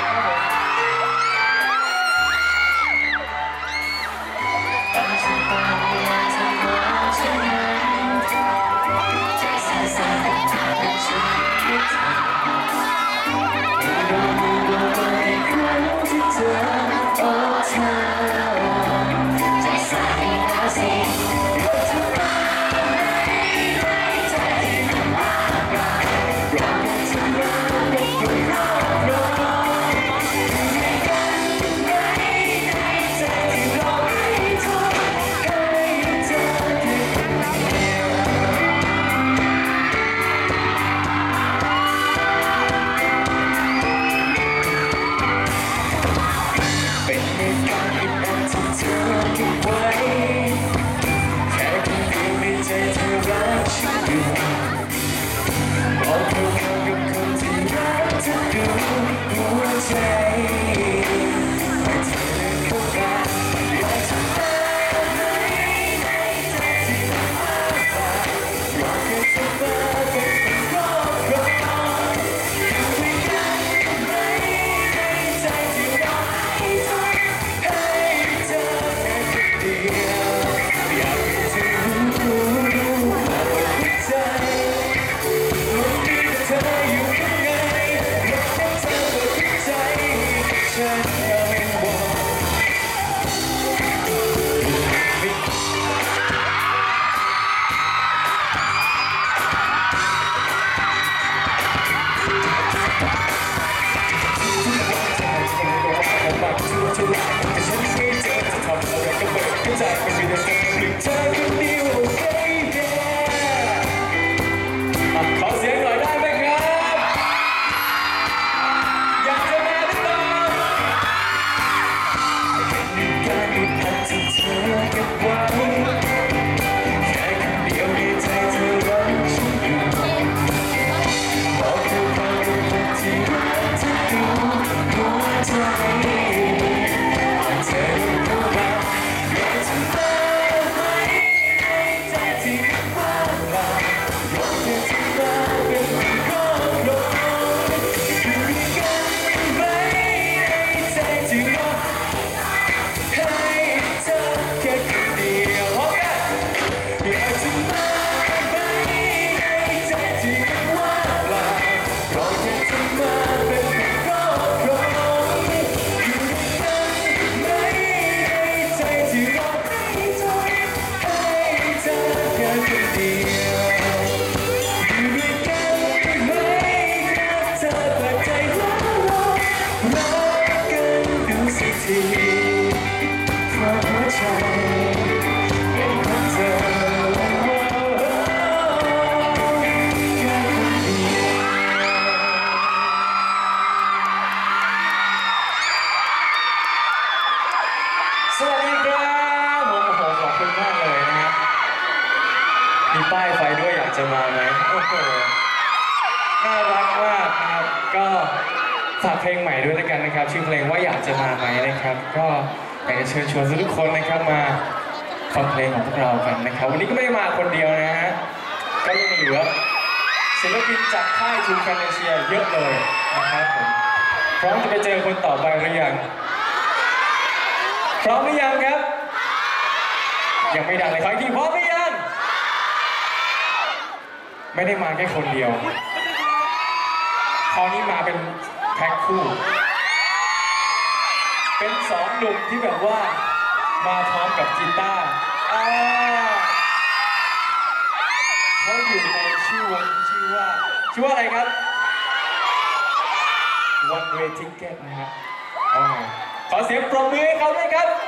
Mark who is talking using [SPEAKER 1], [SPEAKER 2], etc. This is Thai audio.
[SPEAKER 1] สวัสดีครับผมขอบคุณมากเลยนะครับมีป้ายไฟด้วยอยากจะมาไหมโอ้โหน่ารักมากนะครับก็ฝากเพลงใหม่ด้วยแล้วกันนะครับชื่อเพลงว่าอยากจะมาไหมนะครับก็อยากจะเชิญชวนทุกคนนะครับมาฟังเพลงของพวกเรากันนะครับวันนี้ก็ไม่ได้มาคนเดียวนะฮะก็ยังเหลือศิลปินจากค่ายทูแฟนเชียเยอะเลยนะครับผมพร้อมจะไปเจอคนต่อไปหรือยังพร้อมหรือยังครับยังไม่ดังเลยขออีกทีพร้อมหรือยังไม่ได้มาแค่คนเดียวคราวนี้มาเป็นแพ็คคู่เป็นสองหนุ่มที่แบบว่ามาพร้อมกับกีตาร์เขาอยู่ในชื่อวงที่ชื่อว่าอะไรครับ One Way Ticket นะครับขอเสียงปรบมือให้เขาด้วยครับ